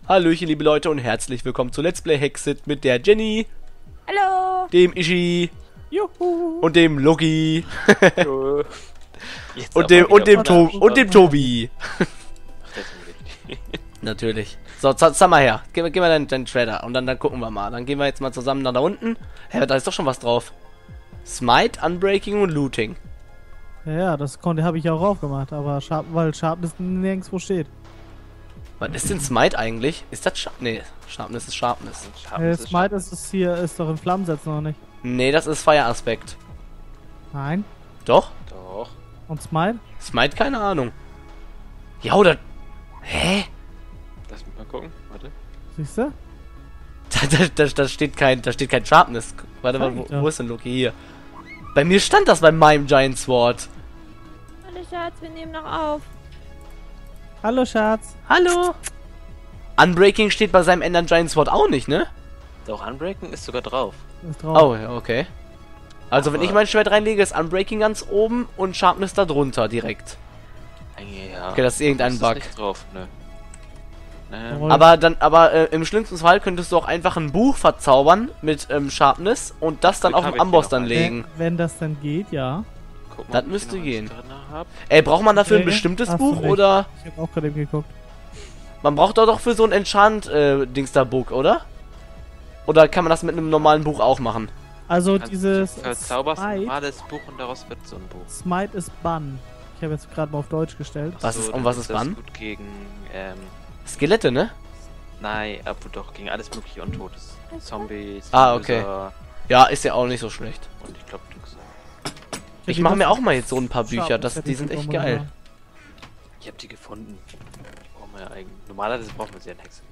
Hallöchen, liebe Leute, und herzlich willkommen zu Let's Play Hexit mit der Jenny, Hallo! dem Ishi Juhu! und dem Logi Jetzt und aber dem wieder Tobi. Ach, das ist richtig. Natürlich. So, sag mal her. Gib mal deinen Shredder und dann gucken wir mal. Dann gehen wir jetzt mal zusammen nach da unten. Hä, da ist doch schon was drauf. Smite, Unbreaking und Looting. Ja, das habe ich ja auch aufgemacht, aber weil Sharpness nirgendwo steht. Was ist denn Smite eigentlich? Ist das Nee, Sharpness ist Sharpness. Smite ist doch in Flammen setzen noch nicht. Nee, das ist Fire Aspekt. Nein. Doch? Doch. Und Smite? Smite, keine Ahnung. Ja, oder... Hä? Lass mich mal gucken. Warte. Siehst du? Da steht kein Sharpness. Warte mal, Zeig doch. wo ist denn Loki? Hier. Bei mir stand das bei meinem Giant Sword. Hallo Schatz, wir nehmen noch auf. Hallo Schatz. Hallo? Unbreaking steht bei seinem Ender Giant Sword auch nicht, ne? Doch, Unbreaking ist sogar drauf. Ist drauf. Oh, ja, okay. Also wenn ich mein Schwert reinlege, ist Unbreaking ganz oben und Sharpness da drunter direkt. Ja. Okay, das ist irgendein Bug. Nicht drauf, ne. Jawohl. Aber im schlimmsten Fall könntest du auch einfach ein Buch verzaubern mit Sharpness und das dann Glück auf habe den ich Amboss hier dann noch legen. Wenn das dann geht, ja. Guck Das ob ich müsste noch gehen. eins drin hab. Braucht man dafür ein Nee, bestimmtes hast du Buch nicht. oder? Ich habe auch gerade eben geguckt. Man braucht doch für so ein Enchant-Dings da Book, oder? Oder kann man das mit einem normalen Buch auch machen? Also Kannst dieses du verzauberst ein Smite, normales Buch und daraus wird so ein Buch. Smite ist Bann. Ich habe jetzt gerade mal auf Deutsch gestellt. Was ist- So, und dann was ist das wann? gut gegen, Skelette, ne? nein, doch, gegen alles mögliche Untotes. Zombies, Ah, okay. Böser Ja, ist ja auch nicht so schlecht. und ich glaube, Ich mache mir auch mal jetzt so ein paar Bücher, die sind echt geil. ich habe die gefunden. Die brauchen wir ja eigentlich. Normalerweise brauchen wir sie in Hexe.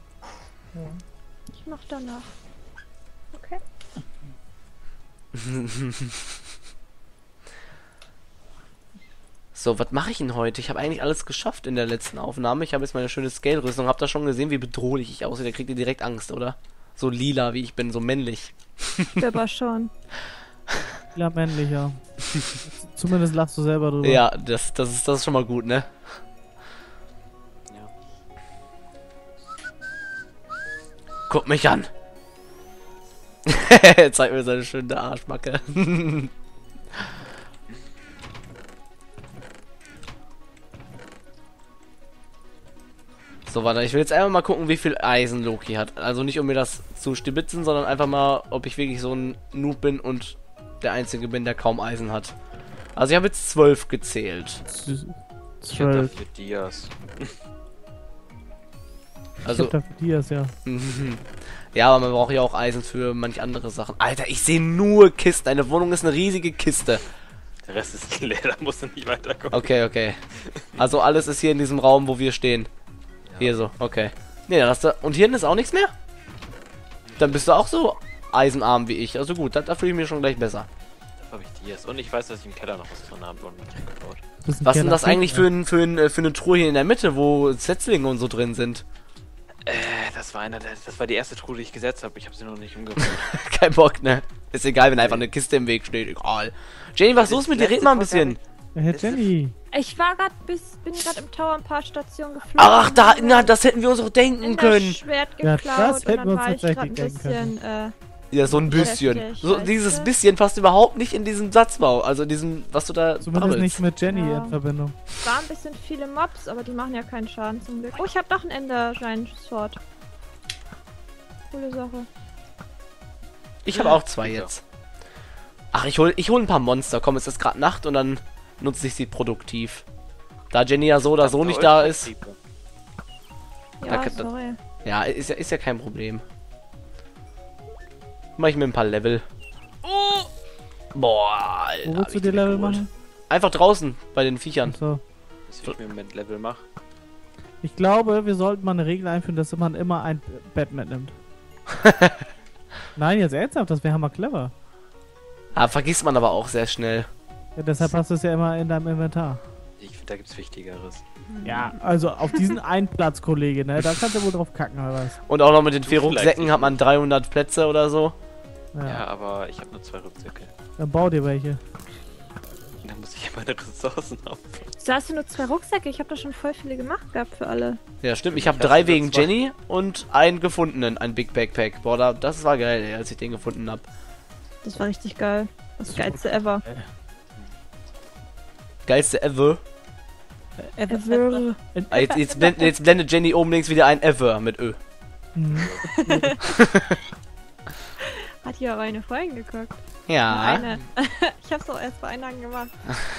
Ich mach danach. Okay. So, was mache ich denn heute? Ich habe eigentlich alles geschafft in der letzten Aufnahme. Ich habe jetzt meine schöne Scale-Rüstung. Habt ihr schon gesehen, wie bedrohlich ich aussehe? Da kriegt ihr direkt Angst, oder? So lila, wie ich bin, so männlich. Aber schon. Ja, männlicher. Zumindest lachst du selber drüber. Ja, das ist schon mal gut, ne? Ja. Guck mich an. Zeig mir seine schöne Arschbacke. So, warte, ich will jetzt einfach mal gucken, wie viel Eisen Loki hat. Also nicht, um mir das zu stibitzen, sondern einfach mal, ob ich wirklich so ein Noob bin und der Einzige bin, der kaum Eisen hat. Also ich habe jetzt 12 gezählt. Ich hab 12. dafür Dias. Also, Ich hab dafür Dias, ja. ja, aber man braucht ja auch Eisen für manch andere Sachen. Alter, ich sehe nur Kisten. Eine Wohnung ist eine riesige Kiste. Der Rest ist leer, da musst du nicht weiterkommen. Okay, okay. Also alles ist hier in diesem Raum, wo wir stehen. Hier so, okay. Nee, dann hast du... Und hier hinten ist auch nichts mehr? Dann bist du auch so eisenarm wie ich. Also gut, da fühle ich mich schon gleich besser. Dafür habe ich Dias. Und ich weiß, dass ich im Keller noch was drin habe und mich gebaut. Das ist ein Was ist denn das Keller. eigentlich für eine Truhe hier in der Mitte, wo Setzlinge und so drin sind? Das war die erste Truhe, die ich gesetzt habe. Ich habe sie noch nicht umgebracht. Kein Bock, ne? Ist egal, wenn einfach eine Kiste im Weg steht. Egal. Jenny, was ist los mit dir? Red mal ein bisschen. Herr Jenny. Ich war bin gerade im Tower ein paar Stationen geflogen. Ach, das hätten wir uns auch denken können. Das Schwert Ja, geklaut das und hätten dann wir uns war ich gerade ein tatsächlich denken bisschen, Ja, so ein bisschen. Heftig, So, weißt dieses du? bisschen passt überhaupt nicht in diesen Satzbau. Also in diesem, was du da Zumindest brabbelst. nicht mit Jenny Ja. in Verbindung. waren ein bisschen viele Mobs, aber die machen ja keinen Schaden zum Glück. Oh, ich habe doch ein Ender Giant Sword. Coole Sache. Ich habe auch 2 jetzt. Ach, ich hol ein paar Monster. Komm, es ist gerade Nacht und dann nutze ich sie produktiv. Da Jenny ja so oder so nicht da ist. Ja, Da- sorry. Ja, ist ja kein Problem. Mach ich mir ein paar Level. Boah, Alter. Wo willst hab du ich dir die Level weggeholt. machen? Einfach draußen, bei den Viechern. So. Was ich mir mit Level mache. Ich glaube, wir sollten mal eine Regel einführen, dass man immer ein Bett mitnimmt. Nein, jetzt ernsthaft, das wäre mal clever. Ah, vergisst man aber auch sehr schnell. Ja, deshalb hast du es ja immer in deinem Inventar. Ich finde, da gibt's Wichtigeres. Ja, also auf diesen einen Platz, Kollege, ne? Da kannst du wohl drauf kacken, oder was? Und auch noch mit den 4 Du vielleicht Rucksäcken nicht. hat man 300 Plätze oder so. Ja. Ja, aber ich habe nur 2 Rückzücke. Dann bau dir welche. Da muss ich meine Ressourcen aufbauen. Da hast du nur 2 Rucksäcke. Ich habe da schon voll viele gemacht gehabt für alle. Ja, stimmt. Ich habe Ich hasse 3 nur wegen 2. Jenny und einen gefundenen, ein Big Backpack. Boah, das war geil, ey, als ich den gefunden habe. Das war richtig geil. Das geilste ever. Geilste ever. Ever. Ah, jetzt blendet Jenny oben links wieder ein Ever mit Ö. Mhm. Hat hier auch eine vorhin geguckt. Ja. Eine. Ich hab's auch erst bei einer gemacht.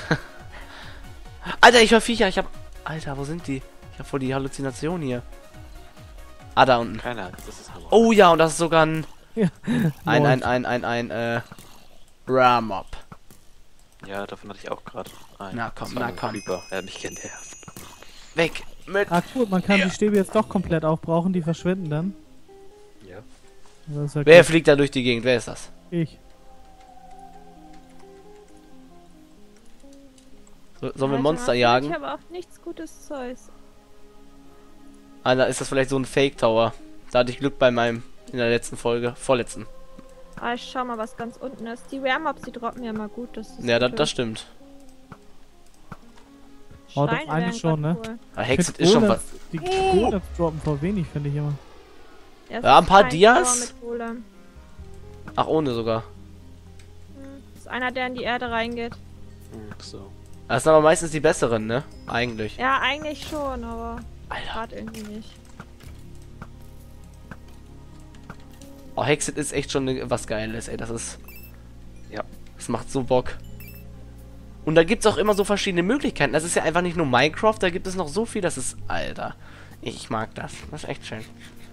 Alter, ich höre Viecher. Alter, wo sind die? Ich habe voll die Halluzination hier. Ah, da unten. Keine Angst, das ist Hammer. Oh ja, und das ist sogar ein Ja. Ramob. Ja, davon hatte ich auch gerade einen. Na komm, Das war na ein komm. Creeper. Er hat mich genervt. Weg mit. Ah, cool, man kann die Stäbe jetzt doch komplett aufbrauchen, die verschwinden dann. Ja. Das ist ja Wer gut. fliegt da durch die Gegend? Wer ist das? Ich. Sollen wir Alter, Monster Mann, jagen? Ich habe auch nichts gutes Zeugs. Alter, ist das vielleicht so ein Fake Tower? Da hatte ich Glück bei meinem in der letzten Folge. Vorletzten. Ah, ich schau mal, was ganz unten ist. Die Rare-Mobs, die droppen ja mal gut. Das ist Ja, gut. das stimmt. Oh, das Steine eine wären schon, grad ne? cool. Ah, Hexet Ich find ist schon Golems- was. Die Golems droppen voll wenig, finde ich immer. es Ja, ein ist paar kein Dias. Tower mit Golem. Ach, ohne sogar. Das ist einer, der in die Erde reingeht. So. Das sind aber meistens die besseren, ne? Eigentlich. Ja, eigentlich schon, aber Alter. gerade irgendwie nicht. Oh, Hexet ist echt schon was Geiles, ey. Das ist. Ja. Das macht so Bock. Und da gibt's auch immer so verschiedene Möglichkeiten. Das ist ja einfach nicht nur Minecraft, da gibt es noch so viel, das ist. Alter. Ich mag das. Das ist echt schön.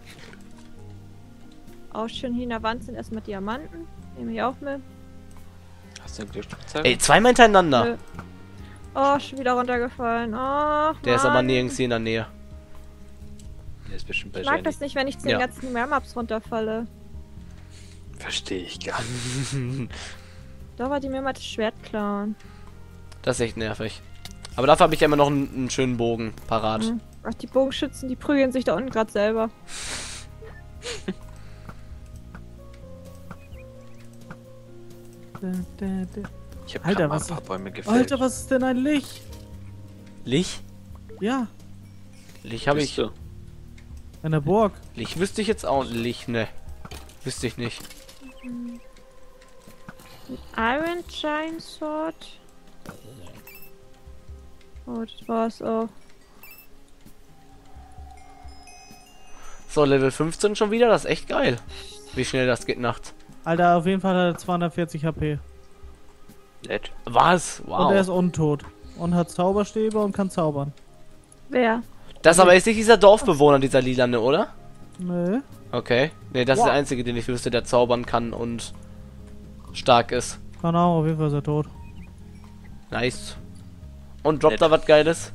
Auch schön hier in der Wand sind erstmal Diamanten. Nehme ich auch mit. Hast du eine Glücksspielzeuge? Ey, zweimal hintereinander. Nö. Oh, schon wieder runtergefallen. Oh, Der ist aber Mann. nirgends hier in der Nähe. Der ist bestimmt bei Ich mag Jenny. das nicht, wenn ich zu Ja. den ganzen Rare-Mobs runterfalle. Verstehe ich gar nicht. Da war die mir mal das Schwert klauen. Das ist echt nervig. Aber dafür habe ich ja immer noch einen schönen Bogen parat. Hm. Ach, die Bogenschützen, die prügeln sich da unten gerade selber. Ich habe Alter, gerade mal was ein paar ist- Bäume gefällt. Alter, was ist denn ein Licht? Lich? Ja, Lich habe ich. Küste. eine Burg. Lich wüsste ich jetzt auch. Lich, ne. Wüsste ich nicht. Iron Giant Sword. Oh, das war's auch. So, Level 15 schon wieder. Das ist echt geil. Wie schnell das geht nachts. Alter, auf jeden Fall hat er 240 HP. Nett. Was? Und er ist Wow. untot. Und hat Zauberstäbe und kann zaubern. Wer? Das aber ist nicht dieser Dorfbewohner, dieser Lilane, oder? Nö. Okay. Ne, das ist Wow. der einzige, den ich wüsste, der zaubern kann und stark ist. Keine Ahnung, auf jeden Fall ist er tot. Nice. Und droppt Nett. da was Geiles?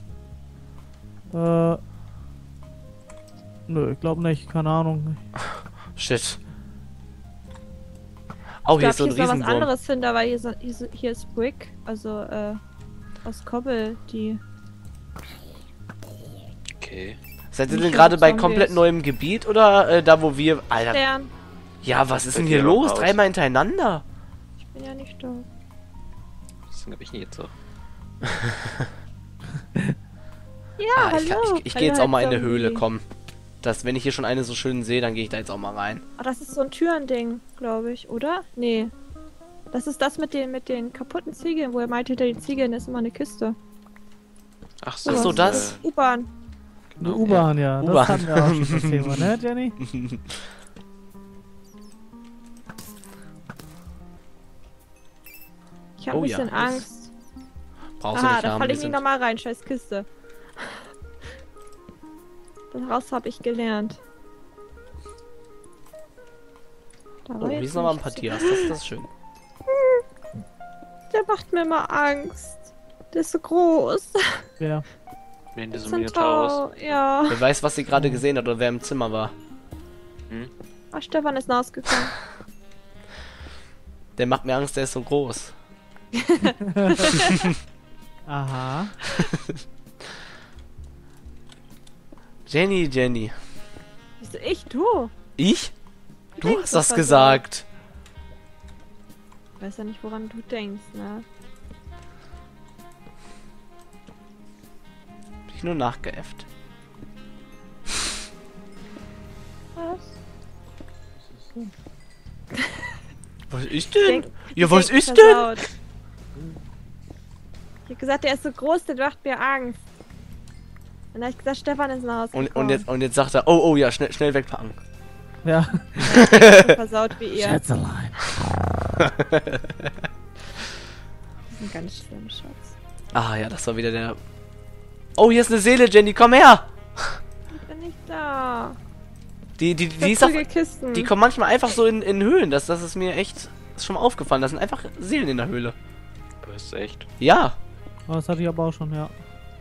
Nö, ich glaube nicht. Keine Ahnung. Shit. Oh, Ich hier ist so glaub, ein hier ist noch was Riesenwurm. anderes hinter, weil hier ist Brick. Also, aus Kobbel, die. Okay. Seid ihr Nicht denn gerade so bei Zombies. komplett neuem Gebiet oder da, wo wir... Alter, Stern. ja, was ist denn Fällt hier mir auch los? aus. Dreimal hintereinander? Ich bin ja nicht da. Deswegen habe ich nie jetzt so. Ja, Ah, hallo. ich gehe jetzt auch mal in eine Zombie. Höhle, komm. Das, wenn ich hier schon eine so schön sehe, dann gehe ich da jetzt auch mal rein. Ah, das ist so ein Türending, glaube ich, oder? Nee. Das ist das mit den kaputten Ziegeln, wo er meinte, hinter den Ziegeln ist immer eine Kiste. Ach Ach so, das? U-Bahn. Eine Genau. U-Bahn, ja. Das U-Bahn. hatten wir auch schon das Thema, ne, Jenny? Ich habe Oh ein ja, bisschen das- Angst. Brauchst du Aha, nicht da haben, falle wir ich nicht sind... nochmal rein, scheiß Kiste. Daraus habe ich gelernt. Da Oh, war hier jetzt ist nochmal ein nichts. Partias, das ist schön. Der macht mir immer Angst. Der ist so groß. Ja. Wenn du so Minotaurus. Centaur, ja. Wer weiß, was sie gerade gesehen hat oder wer im Zimmer war. Hm? Ah, Stefan ist rausgekommen. Der macht mir Angst, der ist so groß. Aha. Jenny, Jenny. Wieso ich? Du? Ich? Du denkst hast das doch gesagt. Ich weiß ja nicht, woran du denkst, ne? mich nur nachgeäfft. Was? Was ist denn? Ich Ja, was denk, ist denn? versaut. Ich hab gesagt, der ist so groß, der macht mir Angst. Und dann hab ich gesagt, Stefan ist nach Hause gekommen. Und jetzt sagt er, oh ja, schnell wegpacken. Ja. So versaut wie ihr. Schätzelein. Das ist ein ganz schlimmer Schatz. Ah ja, das war wieder der... Oh, hier ist eine Seele, Jenny, komm her! Ich bin nicht da. Die ist auch, Kisten. die kommen manchmal einfach so in Höhlen. Das ist mir echt ist schon mal aufgefallen. Das sind einfach Seelen in der Höhle. Das ist echt. Ja. Oh, das hatte ich aber auch schon, ja.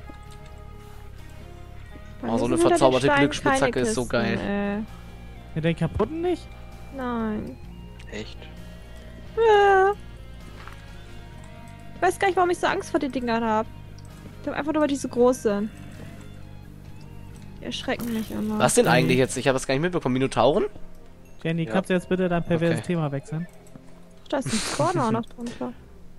Oh, so eine Bei mir sind verzauberte unter den Steinen Glücksspitzhacke keine ist so Kisten, geil. Ja, den kaputten nicht? Nein. Echt? Ja. Ich weiß gar nicht, warum ich so Angst vor den Dingern habe. Ich glaube einfach nur, weil die so groß sind. Die erschrecken mich immer. Was denn eigentlich jetzt? Ich habe das gar nicht mitbekommen. Minotauren? Jenny, Ja. kannst du jetzt bitte dein perverses Okay. Thema wechseln? Da ist ein Spawner auch noch drunter.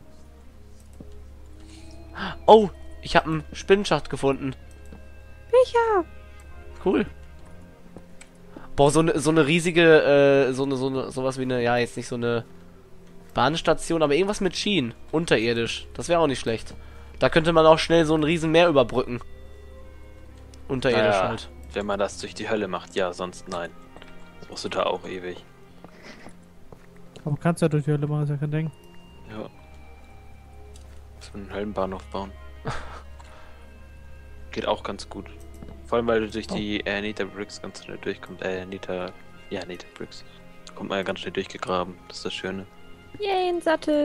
Oh, ich habe einen Spinnenschacht gefunden. Cool. Boah, so eine riesige, sowas wie eine, ja, jetzt nicht so eine Bahnstation, aber irgendwas mit Schienen. Unterirdisch. Das wäre auch nicht schlecht. Da könnte man auch schnell so ein Riesenmeer überbrücken. Unterirdisch Naja, halt. wenn man das durch die Hölle macht, ja, sonst nein. Das brauchst du da auch ewig. Aber kannst ja durch die Hölle machen, ist ja kein Ding. Ja. Muss man einen Höllenbahnhof bauen. Geht auch ganz gut. Vor allem, weil du durch die Nether Bricks ganz schnell durchkommst. Nether Bricks. Da kommt man ja ganz schnell durchgegraben. Das ist das Schöne. Yay, ein Sattel.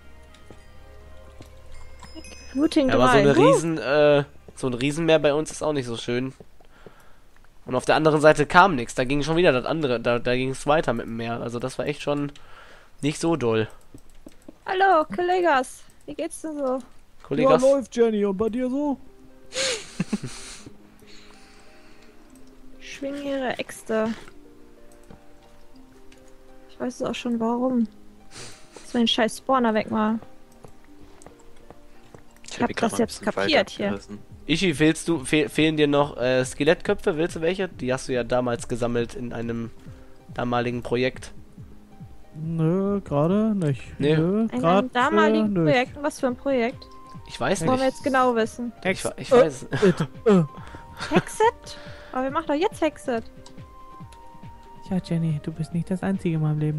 Routing Ja, aber 3. so ein Riesenmeer bei uns ist auch nicht so schön. Und auf der anderen Seite kam nichts. Da ging schon wieder das andere. Da ging es weiter mit dem Meer. Also das war echt schon nicht so doll. Hallo, Kollegas. Wie geht's dir so? Kollegas. läuft, Jenny, und bei dir so? Schwingen ihre Äxte. Ich weiß es auch schon warum. Dass wir den scheiß Spawner wegmachen. Ich hab die grad das mal ein jetzt bisschen kapiert weiter hier. abgerissen. Ishi, fehlen dir noch Skelettköpfe? Willst du welche? Die hast du ja damals gesammelt in einem damaligen Projekt. Nö, gerade nicht. Nee. Nö, In grad einem damaligen nicht. Projekt. Was für ein Projekt? Ich weiß Das wollen wir nicht. jetzt genau wissen. Ich weiß. Hexet? Aber wir machen doch jetzt Hexet. Ja, Jenny, du bist nicht das Einzige in meinem Leben.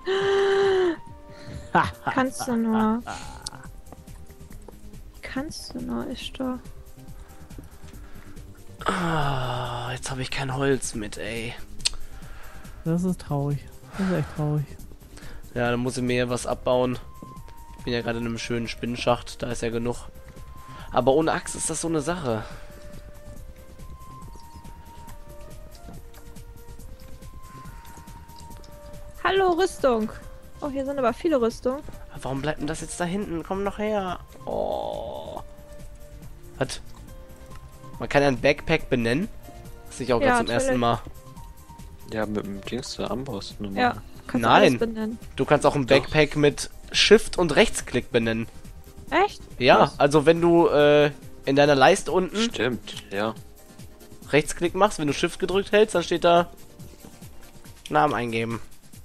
Kannst du nur. Kannst du nur, ist doch. Ah, jetzt habe ich kein Holz mit, ey. Das ist traurig. Das ist echt traurig. Ja, dann muss ich mir was abbauen. Ich bin ja gerade in einem schönen Spinnenschacht, da ist ja genug. Aber ohne Axt ist das so eine Sache. Hallo, Rüstung. Oh, hier sind aber viele Rüstungen. Warum bleibt denn das jetzt da hinten? Komm doch her. Oh. Was? Man kann ja ein Backpack benennen. Das sehe ich auch Ja, gerade zum ersten Mal. Ja, mit dem Dings da Amboss. Ja, kannst du Nein. alles benennen. Du kannst auch ein Backpack mit Shift und Rechtsklick benennen. Echt? Ja, Was? also wenn du in deiner Leiste unten Stimmt, ja. Rechtsklick machst, wenn du Shift gedrückt hältst, dann steht da Namen eingeben.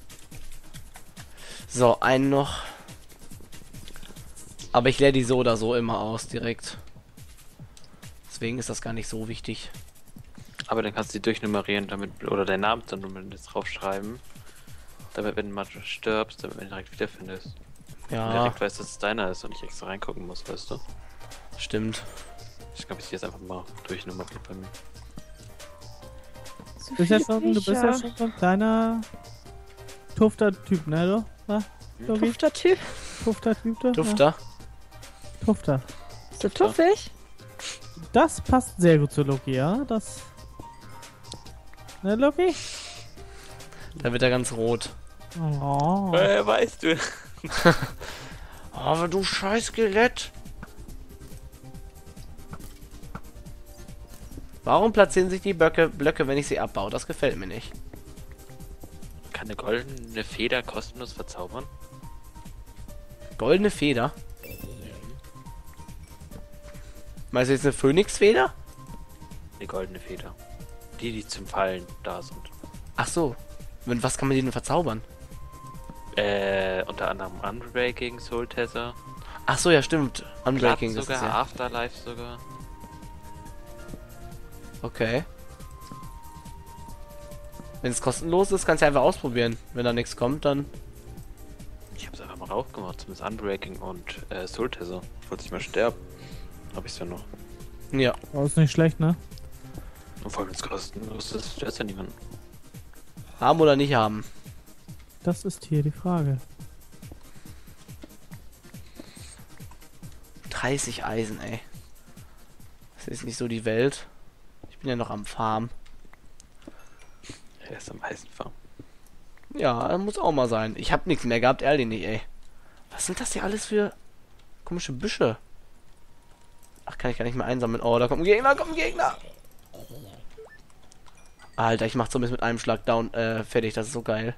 So, einen noch. Aber ich leere die so oder so immer aus direkt. Deswegen ist das gar nicht so wichtig. Aber dann kannst du die durchnummerieren, damit, oder deinen Namen dann jetzt draufschreiben. Damit, wenn du mal stirbst, damit du ihn direkt wiederfindest. Und Ja, direkt weißt, dass es deiner ist und nicht extra reingucken muss, weißt du? stimmt. Ich glaube, ich jetzt einfach mal durchnummeriert bei mir. Zu Du bist ja viele schon, du bist ja Bücher. schon so ein kleiner Tufter-Typ, ne, du? Ja, Logi? Tufter Typ. Tufter-Typ, du? Dufter. Ja, Tufter. Bist du tuffig? Das passt sehr gut zu Loki, ja? Das... Ne, Loki? Da wird er ganz rot. Oh. Weißt du. Aber du scheiß Skelett. Warum platzieren sich die Blöcke, wenn ich sie abbaue? Das gefällt mir nicht. Kann eine goldene Feder kostenlos verzaubern? Goldene Feder? Meinst du jetzt eine Phönixfeder? Die goldene Feder. Die zum Fallen da sind. Ach so. Mit was kann man die denn verzaubern? Unter anderem Unbreaking, Soul Tether, Ach so, ja, stimmt. Unbreaking, Glatt das sogar, ist ja... Afterlife sogar. Okay. Wenn es kostenlos ist, kannst du einfach ausprobieren. Wenn da nichts kommt, dann... Ich hab's einfach mal raufgemacht, zumindest Unbreaking und Soul Tether. Falls ich mal sterbe, hab ich's ja noch. Ja. Oh, ist nicht schlecht, ne? Und vor allem ist kostenlos, das stört ja niemanden. Haben oder nicht haben. Das ist hier die Frage. 30 Eisen, ey. Das ist nicht so die Welt. Ich bin ja noch am Farm. Er ist am Eisenfarm. Ja, muss auch mal sein. Ich hab nichts mehr gehabt, ehrlich nicht, ey. Was sind das hier alles für komische Büsche? Ach, kann ich gar nicht mehr einsammeln. Oh, da kommt ein Gegner, Alter, ich mach zumindest mit einem Schlag down, fertig. Das ist so geil.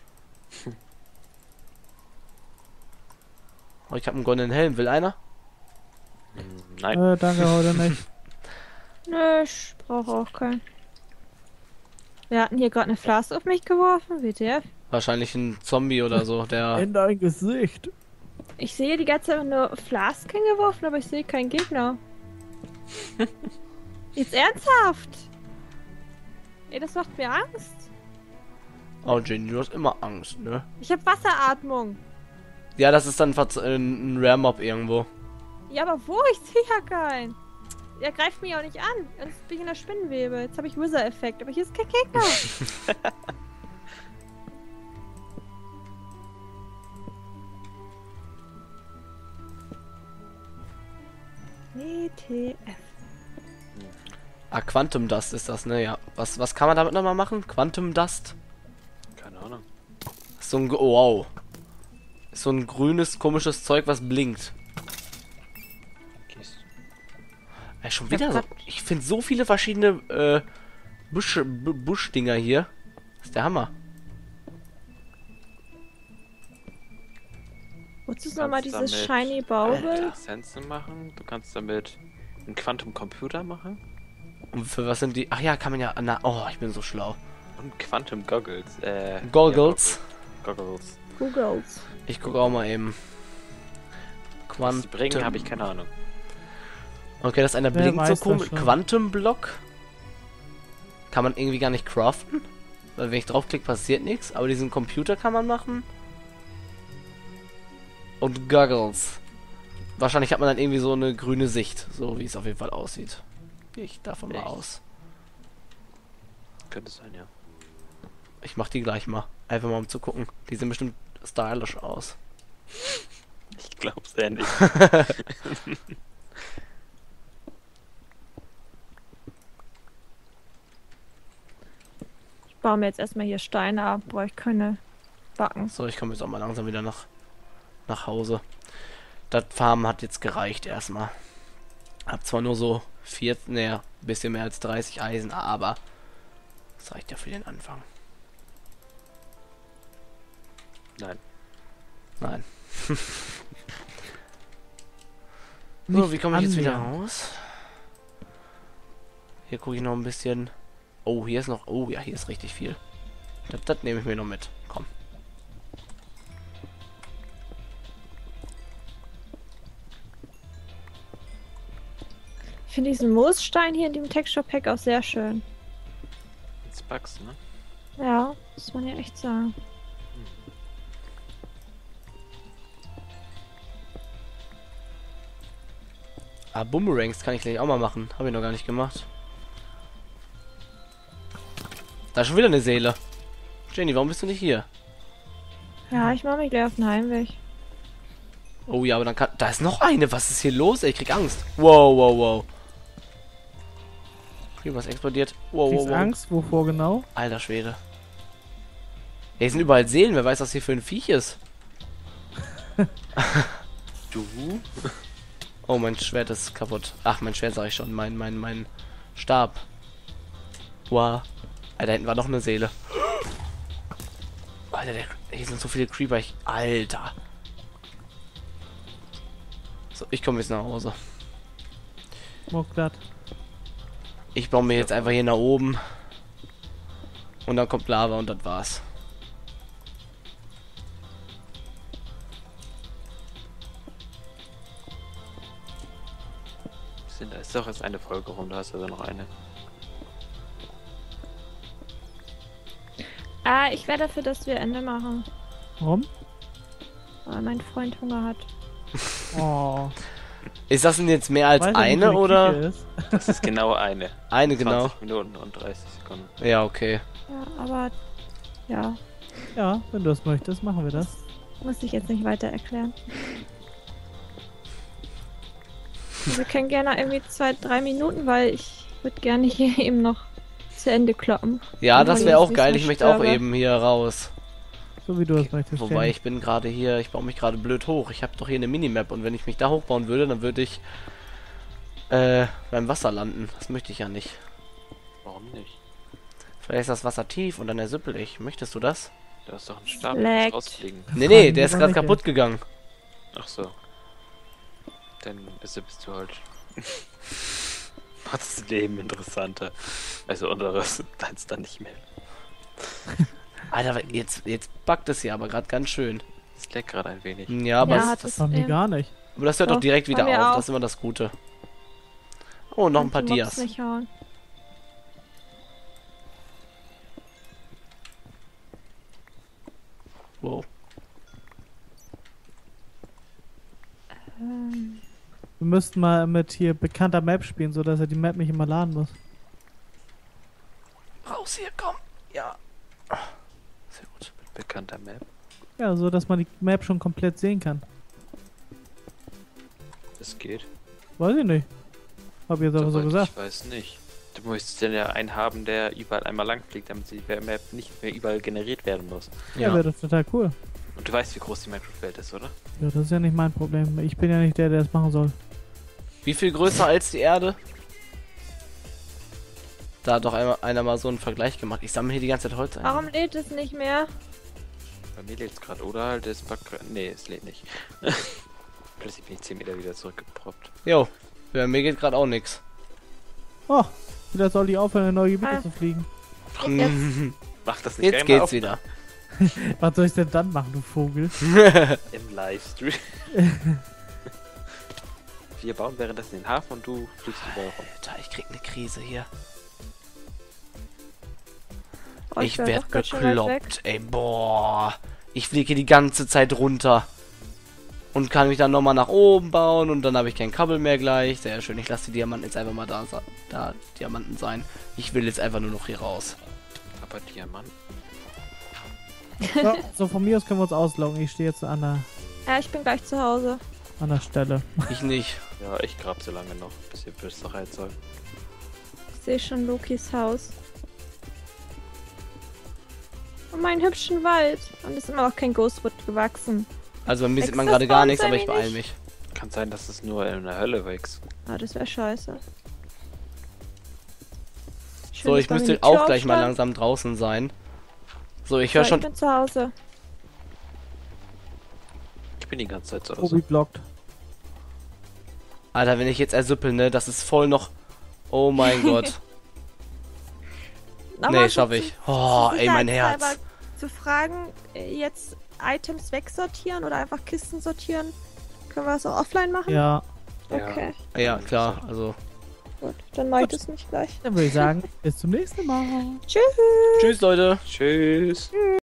Oh, ich hab einen goldenen Helm. Will einer? Nein. Danke, heute nicht. Nö, ich brauche auch keinen. Wir hatten hier gerade eine Flask auf mich geworfen. WTF? Wahrscheinlich ein Zombie oder so, der... In dein Gesicht. Ich sehe die ganze Zeit nur Flasken geworfen, aber ich sehe keinen Gegner. Jetzt ernsthaft? Ey, das macht mir Angst. Oh, Jenny, du hast immer Angst, ne? Ich habe Wasseratmung. Ja, das ist dann ein Rare-Mob irgendwo. Ja, aber wo? Ich sehe ja keinen. Der greift mich auch nicht an. Jetzt bin ich in der Spinnenwebe. Jetzt habe ich Wizard-Effekt, aber hier ist kein Gegner. WTF. Ah, Quantum Dust ist das, ne? Ja. Was kann man damit nochmal machen? Quantum Dust? Keine Ahnung. So ein... Oh, wow. So ein grünes, komisches Zeug, was blinkt. Gehst. Ey, schon wieder so... Ich finde so viele verschiedene, Buschdinger hier. Das ist der Hammer. Wozu ist nochmal Kannst dieses damit Shiny Baubild? Essenzen machen. Du kannst damit einen Quantum Computer machen. Und für was sind die... Ach ja, kann man ja... Na, oh, ich bin so schlau. Und Quantum Goggles. Goggles. Ja, Goggles. Googles. Ich gucke auch mal eben. Was die bringen, habe ich keine Ahnung. Okay, das ist einer Wer blinkt so weiß das komisch. schon? Quantum-Block. Kann man irgendwie gar nicht craften. Weil wenn ich draufklicke, passiert nichts. Aber diesen Computer kann man machen. Und Goggles. Wahrscheinlich hat man dann irgendwie so eine grüne Sicht. So wie es auf jeden Fall aussieht. Gehe ich davon mal Echt? aus. Könnte sein, ja. Ich mach die gleich mal. Einfach mal um zu gucken. Die sehen bestimmt stylisch aus. Ich glaub's ja nicht. Ich baue mir jetzt erstmal hier Steine ab. Brauche ich keine Backen. So, ich komme jetzt auch mal langsam wieder nach Hause. Das Farmen hat jetzt gereicht erstmal. Hab zwar nur so ein bisschen mehr als 30 Eisen, aber das reicht ja für den Anfang. Nein. Nein. So, wie komme ich jetzt wieder annähernd. raus? Hier gucke ich noch ein bisschen. Oh, hier ist noch... Oh ja, hier ist richtig viel. Das nehme ich mir noch mit. Komm. Ich finde diesen Moosstein hier in dem Texture Pack auch sehr schön. Jetzt Bugs, ne? Ja, muss man ja echt sagen. Ah, Boomerangs kann ich gleich auch mal machen. Habe ich noch gar nicht gemacht. Da ist schon wieder eine Seele. Jenny, warum bist du nicht hier? Ja, ich mache mich gleich auf den Heimweg. Oh ja, aber dann kann... Da ist noch eine. Was ist hier los? Ey, ich krieg Angst. Wow, wow, wow. Okay, was explodiert. Wow, wow, Kriegst wow. Angst? Wovor genau? Alter Schwede. Ja, hier sind überall Seelen. Wer weiß, was hier für ein Viech ist. Du? Oh, mein Schwert ist kaputt. Ach, mein Schwert sag ich schon. Mein Stab. Wow. Alter, da hinten war noch eine Seele. Alter, hier sind so viele Creeper. Alter. So, ich komme jetzt nach Hause. Mucklat. Ich baue mir jetzt einfach hier nach oben. Und dann kommt Lava und das war's. Da ist doch jetzt eine Folge rum, da hast du also noch eine. Ah, ich wäre dafür, dass wir Ende machen. Warum? Weil mein Freund Hunger hat. Oh. Ist das denn jetzt mehr als Weiß ja nicht, eine wo die oder? Küche ist. Das ist genau eine. Eine, genau. 20 Minuten und 30 Sekunden. Ja, okay. Ja, aber ja, Ja, wenn du das möchtest, machen wir das. muss ich jetzt nicht weiter erklären. Wir können gerne irgendwie 2-3 Minuten, weil ich würde gerne hier eben noch zu Ende kloppen. Ja, das wäre auch Nicht geil. so Ich möchte auch störe. eben hier raus. So wie du das möchtest. Wobei Jenny. ich bin gerade hier, ich baue mich gerade blöd hoch. Ich habe doch hier eine Minimap und wenn ich mich da hochbauen würde, dann würde ich beim Wasser landen. Das möchte ich ja nicht. Warum nicht? Vielleicht ist das Wasser tief und dann ersippel ich. Möchtest du das? Da ist doch ein Stab, du Leckt. musst rausfliegen. Nee, nee, Fragen der wir ist doch gerade nicht, kaputt gegangen. Ach so. Dann bist du halt. Macht das Leben interessanter. Also unseres, deins dann nicht mehr. Alter, jetzt buggt es hier aber gerade ganz schön. Es leckt gerade ein wenig. Ja, aber, Ja, es- hat das, es- Haben die gar nicht. aber das hört doch Doch, direkt wieder bei mir auf. auch. Das ist immer das Gute. Oh, noch ein paar Kannst die Mobs Dias. nicht hauen. Wow. Wir müssten mal mit hier bekannter Map spielen, sodass er die Map nicht immer laden muss. Raus hier, komm. Ja. Sehr gut. Bekannter Map. Ja, so dass man die Map schon komplett sehen kann. Das geht. Weiß ich nicht. Hab ich jetzt aber so Soweit gesagt. Ich weiß nicht. Du möchtest dann ja einen haben, der überall einmal lang fliegt, damit die Map nicht mehr überall generiert werden muss. Ja, Ja. wäre das total cool. Und du weißt, wie groß die Minecraft-Welt ist, oder? Ja, das ist ja nicht mein Problem. Ich bin ja nicht der, der das machen soll. Wie viel größer als die Erde? Da hat doch einer mal so einen Vergleich gemacht. Ich sammle hier die ganze Zeit Holz ein. Warum lädt es nicht mehr? Bei mir lädt es gerade, oder? Halt, das Bug. Nee, es lädt nicht. Plötzlich bin ich 10 Meter wieder zurückgeproppt. Jo, bei mir geht gerade auch nix. Oh, wieder soll ich aufhören, in neue Gebiete Ah. zu fliegen. Jetzt. Mach das nicht Jetzt einmal geht's auf- wieder. Was soll ich denn dann machen, du Vogel? Im Livestream. Wir bauen währenddessen den Hafen und du fliegst überall rum. Alter, ich krieg eine Krise hier. Oh, Ich wär werd doch ganz schön weit weg. bekloppt, ey, boah. Ich fliege hier die ganze Zeit runter. Und kann mich dann nochmal nach oben bauen und dann habe ich kein Kabel mehr gleich. Sehr schön, ich lasse die Diamanten jetzt einfach mal da Diamanten sein. Ich will jetzt einfach nur noch hier raus. Aber Diamant. So, so von mir aus können wir uns ausloggen. Ich stehe jetzt an Ja, ich bin gleich zu Hause. der Stelle. Ich nicht. Ja, ich grab so lange noch, bis ihr bereit seid. Ich sehe schon Lokis Haus. Und meinen hübschen Wald. Und es ist immer noch kein Ghostwood gewachsen. Also bei mir sieht man Wächst gerade das gar bei uns nichts, aber ich ein beeile wenig? mich. Kann sein, dass es nur in der Hölle wächst. Ah, das wäre scheiße. Schön, So, dass ich bei mir müsste die Tür auch gleich mal aufstand. langsam draußen sein. So, ich höre So, schon. Ich bin zu Hause. Ich bin die ganze Zeit zu Tobi Hause. blockt. Alter, wenn ich jetzt ersippel, ne, das ist voll noch. Oh mein Gott. Aber Nee, so schaff zu- ich. Oh, zu ey, mein sicherheitshalber Herz. Zu fragen, jetzt Items wegsortieren oder einfach Kisten sortieren. Können wir das auch offline machen? Ja, Okay, Ja, klar, also. gut. Dann mache ich das nicht gleich. dann würde ich sagen, bis zum nächsten Mal. Tschüss. Tschüss, Leute. Tschüss.